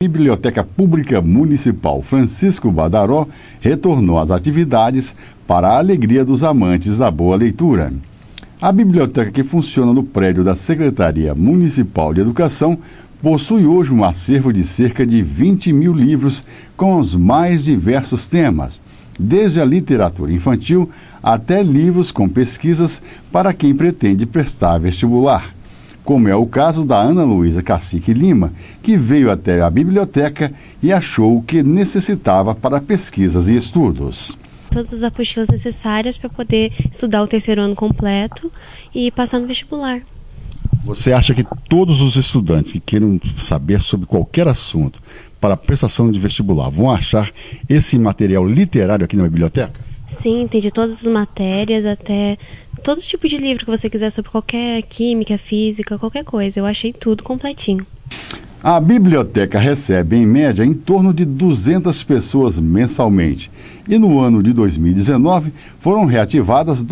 Biblioteca Pública Municipal Francisco Badaró retornou às atividades para a alegria dos amantes da boa leitura. A biblioteca, que funciona no prédio da Secretaria Municipal de Educação, possui hoje um acervo de cerca de 20 mil livros com os mais diversos temas, desde a literatura infantil até livros com pesquisas para quem pretende prestar vestibular, como é o caso da Ana Luísa Cacique Lima, que veio até a biblioteca e achou o que necessitava para pesquisas e estudos. Todas as apostilas necessárias para poder estudar o terceiro ano completo e passar no vestibular. Você acha que todos os estudantes que queiram saber sobre qualquer assunto para a prestação de vestibular vão achar esse material literário aqui na biblioteca? Sim, tem de todas as matérias, até todo tipo de livro que você quiser sobre qualquer química, física, qualquer coisa. Eu achei tudo completinho. A biblioteca recebe, em média, em torno de 200 pessoas mensalmente. E no ano de 2019, foram reativadas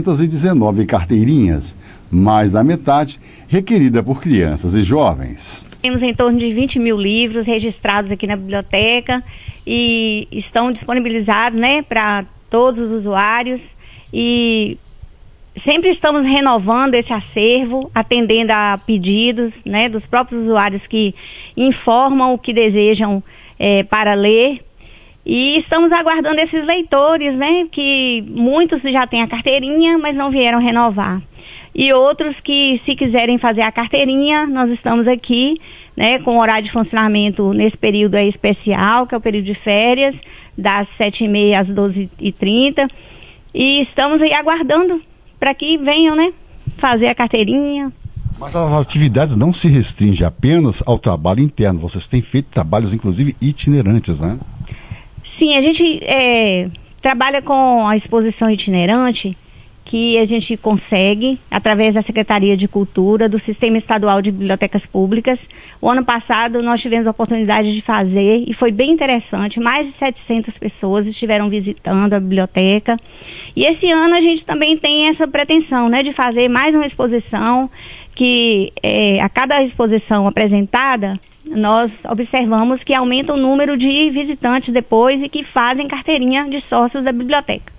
219 carteirinhas, mais da metade requerida por crianças e jovens. Temos em torno de 20 mil livros registrados aqui na biblioteca e estão disponibilizados, para todos os usuários, e sempre estamos renovando esse acervo, atendendo a pedidos, dos próprios usuários que informam o que desejam para ler. E estamos aguardando esses leitores, que muitos já têm a carteirinha, mas não vieram renovar. E outros que, se quiserem fazer a carteirinha, nós estamos aqui, com horário de funcionamento nesse período especial, que é o período de férias, das 7h30 às 12h30. E estamos aí aguardando para que venham, fazer a carteirinha. Mas as atividades não se restringem apenas ao trabalho interno. Vocês têm feito trabalhos, inclusive, itinerantes, né? Sim, a gente trabalha com a exposição itinerante, que a gente consegue através da Secretaria de Cultura, do Sistema Estadual de Bibliotecas Públicas. O ano passado nós tivemos a oportunidade de fazer e foi bem interessante. Mais de 700 pessoas estiveram visitando a biblioteca. E esse ano a gente também tem essa pretensão, de fazer mais uma exposição, que a cada exposição apresentada, nós observamos que aumenta o número de visitantes depois e que fazem carteirinha de sócios da biblioteca.